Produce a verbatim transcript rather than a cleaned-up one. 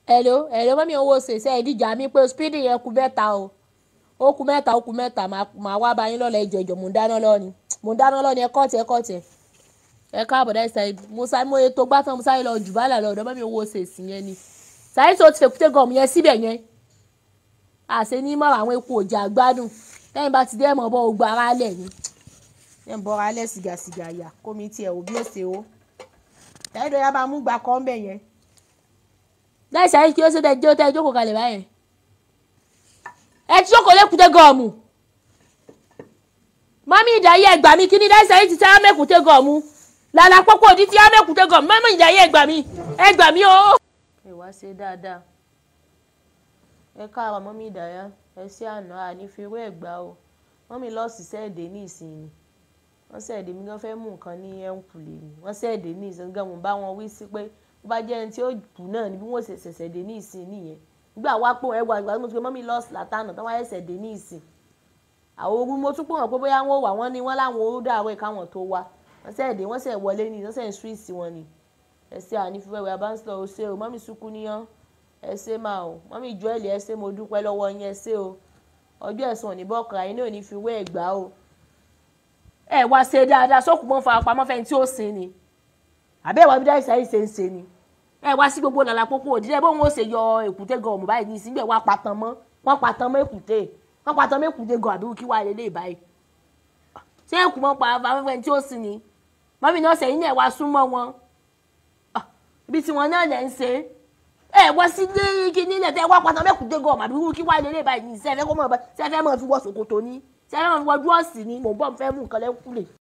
hello hello mọ́mí owó ṣe ṣe ìdíjà mi pé speedy yẹn kù mẹ́ta o ó kù mẹ́ta ó kù mẹ́ta màá wá bá yín lọ́la ìjọ ìjọ mò ń dáná lọ ni mò ń dáná lọ ni ẹ kọ́ tẹ ẹ kọ́ tẹ ẹ káàbọ̀ dá Saheed mo sáré mo ètò gbátàn mo sáré lọ jù bálà lọ ọ̀dọ̀ mọ́mí owó ṣe sí yẹn ni Saheed tó ti fèkúté gọ̀ọ̀mù yẹn síbẹ̀ yẹn àṣẹ ní mọ́ àwọn epo òjà gbádùn lẹ́yìn bá ti dé ẹ̀mọ́ bọ́ ogbó ara lẹ̀ ni ẹ̀ ń bọ́ ara lẹ̀ sìgàsìgà yà kómi tiẹ̀ òbí òsè o Saheed ó yá bá mú gbà kọ́ ń bẹ̀ yẹn láì Saheed kí ó ṣe tẹ́ tẹ́ jókòó kalẹ̀ báyẹn ẹ tí jókòó lẹ́kùté gọ̀ọ̀mù mọ́mí ìdáyé ẹgbà mi kí ní láì Saheed ti tẹ́ mẹ́kùté gọ̀ọ̀mù lalapopo òdì tí mẹ́kùté gọ̀ọ̀mù mọ́mí ìdáyé ẹgbà mi ẹgbà mi o. ẹ wá ṣe dáadáa ẹ káàárọ̀ mọ́mí ìdáyà ẹ ṣe àná ànífiwé ẹ̀gbá o mọ́mí lọ́ọ̀sì sẹ́ẹ̀dẹ̀ ní ìsinyìí wọ́n sẹ́ẹ̀dẹ̀ mi gan fẹ́ mú nǹkan ní ẹ̀ǹkùlé ni wọ́n sẹ́ẹ̀dẹ̀ ní ìsinyìí gan mo bá wọn wí sí pé bó bá jẹ́ ẹni tí ó kù náà ni bí wọ́n ṣe ṣẹ̀ṣẹ̀ dé ní ìsìn nìyẹn nígbà wá pò ẹ wà ìgbà tó ti pé mọ́mí lọ́ọ̀sì látànà tó wáyé ṣẹ̀ dé ní ìsìn àwọn ogun mo tún pò hàn pé bóyá wọn wà wọ́n ní wọ́n láwọn ó dàwọ̀ káwọn tó wá wọ́n sẹ́ẹ̀dẹ̀ wọ́n sẹ̀ wọlé ní wọ́n sẹ̀ ń súwìsì wọn ni ẹ ṣe ànífiwẹ́wẹ́ abánsọ̀ ó ṣe o mọ́mí sunkún níyàn ẹ ṣe máa o mọ́mí Joel ẹ ṣe mo dúpẹ́ lọ́wọ́ yín ẹ ṣe o ọjọ́ ẹ̀sùn òní bọ́ọ̀kà yín náà ní fi wé ẹ̀gbá o ẹ wá ṣe dáadáa sókùn mọ́ farapamọ́ fẹ́ni tí ó sin ni àbẹ́wò bí dáìsá yìí ṣe ń ṣe ni ẹ wá sí gbogbo lalapopo òdìdẹ́ bóun ó ṣe yọ èkúté gọ̀ọ̀mù báyìí ní ìsìngbẹ̀ wá patan mọ́ wọ́n patan mọ́ èkúté wọ́n patan mọ́ èkúté gọ̀ọ̀ àbí kí wàá lélẹ̀ báyìí ṣé èkú mọ́ pa afẹ́fẹ́ tí ó sin ni mọ́mí náà ṣẹ̀yìn náà wá súnmọ́ wọn ibi tí wọn náà lẹ̀ ń ṣe ẹ wá sí kí nílẹ̀ tẹ́ wá patan mọ́ èkúté gọ̀ọ̀mù àbí kí wàá lélẹ̀ báyìí ní ìṣẹ́fẹ́ kó mọ̀ ṣẹ́fẹ́ mọ̀ fi wọ ṣòkòtò ní ṣẹ́fẹ́ mọ̀ fi wọ dúọ̀sì ní mò ń bọ̀ fẹ́ mú nǹkan lẹ́kùlé.